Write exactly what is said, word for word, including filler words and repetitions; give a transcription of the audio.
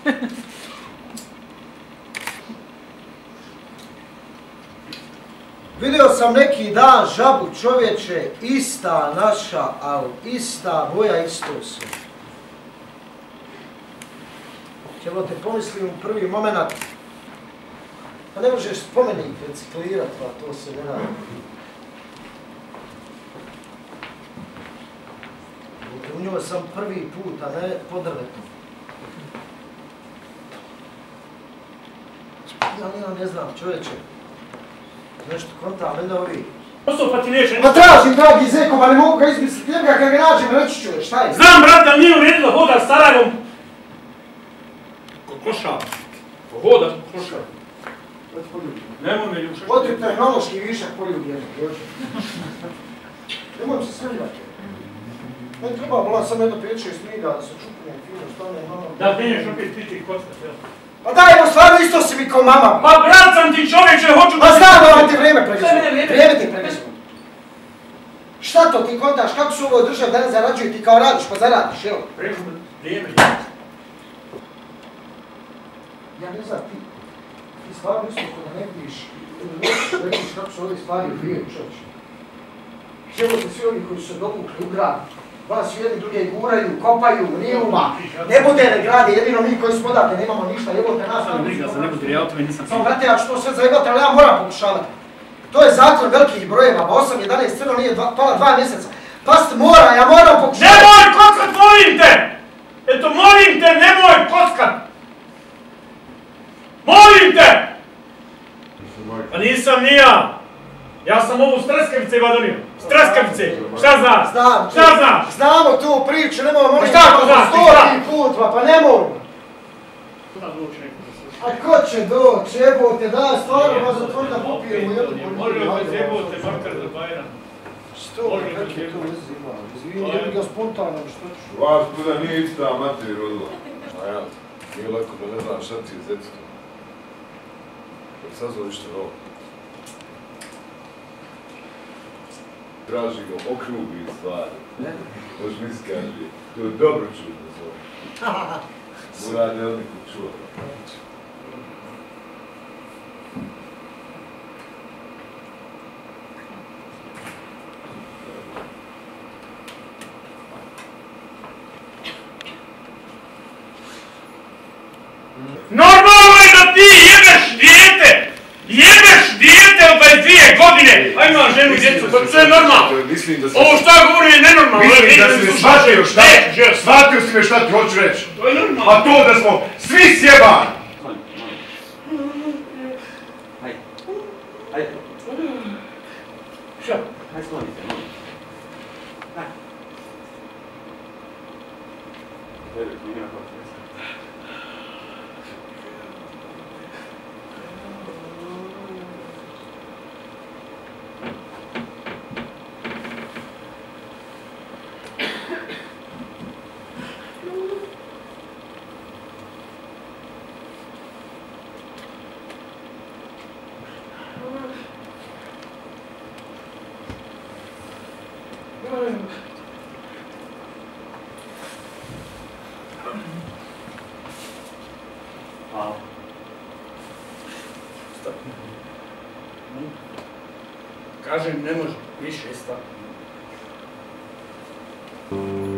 Vidio sam neki dan žabu, čovječe, ista naša, ali ista boja, isto su. Ćemo te pomislim u prvi moment, pa ne možeš spomenik reciklirati, pa to se ne radi. U njoj sam prvi put, a ne pod drvetom. Ja ne znam, čovječe. Nešto konta, ali da ovi. Prosto pa ti neće... Ma tražim, dragi Zeko, pa ne mogu ga izmisliti njega kad ga nađem, reći ću, šta je? Znam, brat, ali nije u redu da hoda s Sarajvom. Ko košava. Ko hoda, ko košava. Nemoj me ljušati. Odri tehnološki višak poljubljenog, dođe. Nemoj se svrljati. Ne treba bila sam jedno priječe i smiga da se čupne fino, stane mama. Da vinješ opet ti kockat, jel? Pa daj, evo stvarno isto si mi kao mama. Pa brat sam ti čovječe, hoću... Pa znam da vam ti vrijeme pregeslo. Vrijeme ti pregeslo. Šta to ti kontaš, kako su ovo držav da ne zarađuju, ti kao radiš pa zaradiš, jel? Vrijeme. Ja ne znam, ti... Ti stvarno isto kada ne vidiš, da vidiš kako su ove stvari odvijaju, čovječe. Evo te svi ovi koji su se dovukli u grad, vas su jedni druge guraju, kopaju, nijuma, ne bude ne gradi, jedino mi koji smo odavde, nemamo ništa, evo te nas... Samo briga za ne bude, ja o tome nisam... Samo vrate, ja ću to sve zajebati, ali ja moram pokušavati. To je zakon velikih brojeva, osam, jedanaest, crno nije pala dva mjeseca. Past mora, ja moram pokušavati. Nemoj kockat, molim te! Eto, molim te, nemoj kockat! Molim te! Pa nisam ni ja. Ja sam ovu streskavice vadonio. Streskavice! Šta znaš? Znam. Šta znaš? Znamo tu priču, nemoj molim. Šta to znaš? Stoti put, pa nemoj. Kuda doći neko da se... A ko će doći, jebote, da, stvarno vas otvori da popijemo jednu polju. Molim vas jebote, makar za Bajran. Što, kako je to uzima? Izvini, jebi ga spontano, što ću? Vas kuda nije ista materi rodila. A ja, nije lako da ne znam šta ti je zecito. Kad sazvali što novo. Traži ga okrugi stvari. Još mi skaži, to je dobro čudno zove. Murad Jelniku čuva. Normalno je da ti jebeš dijete! Jebeš dijete od dvadeset dvije godine! A ima ženu i djecu, pa to je normalno! Ovo šta govori je nenormalno! Mislim da si me shvatio šta... Shvatio si me šta ti hoću reći! To je normalno! Pa to da smo svi sjebani! Hajde. Hajde. Šta? Hajde sklonite, molim. Hajde. Hajde, mi ima kako. Hvala. Stop. Kažem, ne može više stati.